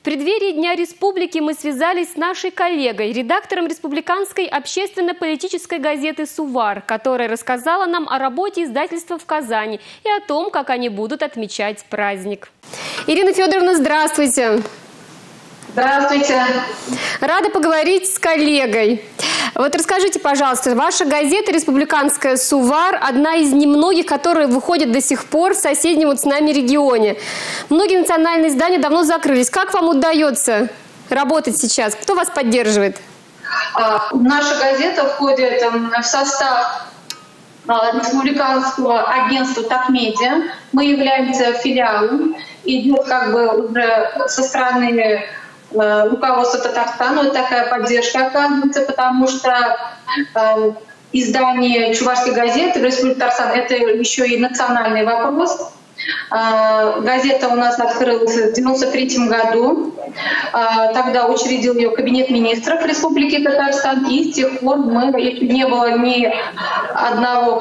В преддверии Дня Республики мы связались с нашей коллегой, редактором республиканской общественно-политической газеты «Сувар», которая рассказала нам о работе издательства в Казани и о том, как они будут отмечать праздник. Ирина Федоровна, здравствуйте! Здравствуйте! Рада поговорить с коллегой. Вот расскажите, пожалуйста, ваша газета республиканская «Сувар» одна из немногих, которые выходят до сих пор в соседнем с нами регионе. Многие национальные издания давно закрылись. Как вам удается работать сейчас? Кто вас поддерживает? Наша газета входит в состав республиканского агентства «Такмедиа». Мы являемся филиалом. Идет уже со стороны руководства Татарстана вот такая поддержка оказывается, потому что издание чувашской газеты в Республике Татарстан — это еще и национальный вопрос. Газета у нас открылась в 1993 году. Тогда учредил ее Кабинет министров Республики Татарстан, и с тех пор не было ни одного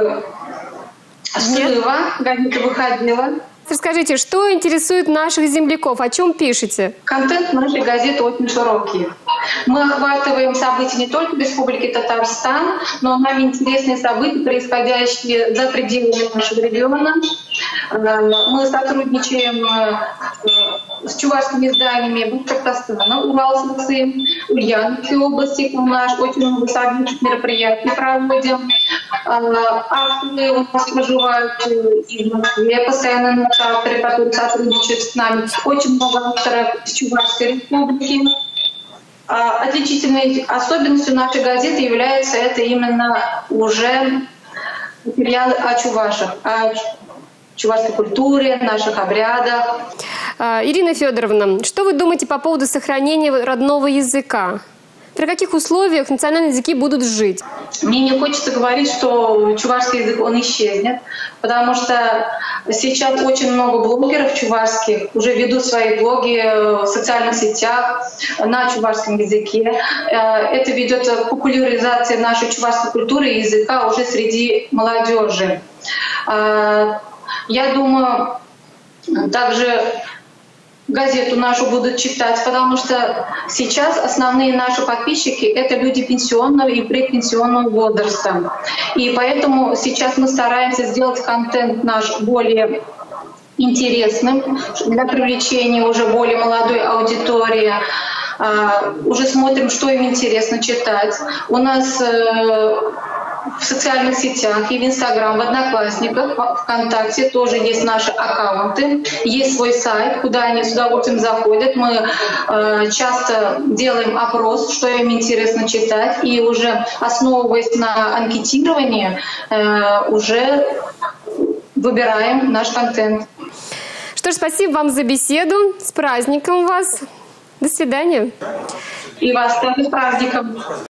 срыва, газета выходила. Расскажите, что интересует наших земляков, о чем пишете? Контент нашей газеты очень широкий. Мы охватываем события не только в Республике Татарстан, но нам интересны события, происходящие за пределами нашего региона. Мы сотрудничаем с чувашскими изданиями Башкортостана, Уралсовцы, Ульяновской области. У нас очень много совместных мероприятий проводим. Авторы у нас проживают и в Москве, постоянно наши авторы, которые сотрудничают с нами. Очень много авторов из Чувашской республики. Отличительной особенностью нашей газеты является это именно уже материалы о чувашах, о чувашской культуре, наших обрядах. Ирина Федоровна, что вы думаете по поводу сохранения родного языка? При каких условиях национальные языки будут жить? Мне не хочется говорить, что чувашский язык он исчезнет, потому что сейчас очень много блогеров чувашских уже ведут свои блоги в социальных сетях на чувашском языке. Это ведет к популяризации нашей чувашской культуры и языка уже среди молодежи. Я думаю, также газету нашу будут читать, потому что сейчас основные наши подписчики — это люди пенсионного и предпенсионного возраста. И поэтому сейчас мы стараемся сделать контент наш более интересным для привлечения уже более молодой аудитории. Уже смотрим, что им интересно читать. У нас в социальных сетях и в Инстаграм, в Одноклассниках, в ВКонтакте тоже есть наши аккаунты, есть свой сайт, куда они с удовольствием заходят. Мы часто делаем опрос, что им интересно читать, и уже основываясь на анкетировании, уже выбираем наш контент. Что ж, спасибо вам за беседу. С праздником вас. До свидания. И вас тоже с праздником.